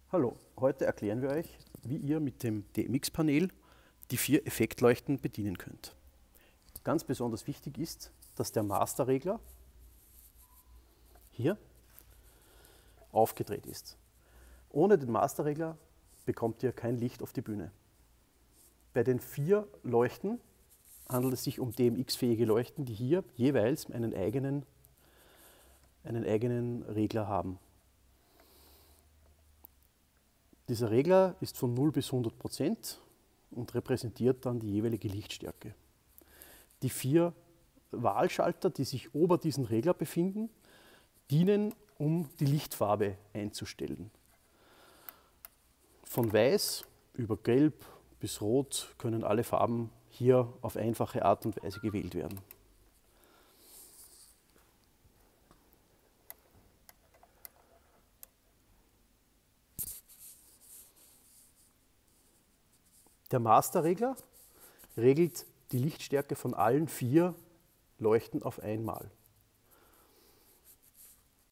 Hallo, heute erklären wir euch, wie ihr mit dem DMX-Panel die 4 Effektleuchten bedienen könnt. Ganz besonders wichtig ist, dass der Masterregler hier aufgedreht ist. Ohne den Masterregler bekommt ihr kein Licht auf die Bühne. Bei den 4 Leuchten handelt es sich um DMX-fähige Leuchten, die hier jeweils einen eigenen Regler haben. Dieser Regler ist von 0 bis 100% und repräsentiert dann die jeweilige Lichtstärke. Die 4 Wahlschalter, die sich ober diesen Regler befinden, dienen, um die Lichtfarbe einzustellen. Von Weiß über Gelb bis Rot können alle Farben hier auf einfache Art und Weise gewählt werden. Der Masterregler regelt die Lichtstärke von allen 4 Leuchten auf einmal.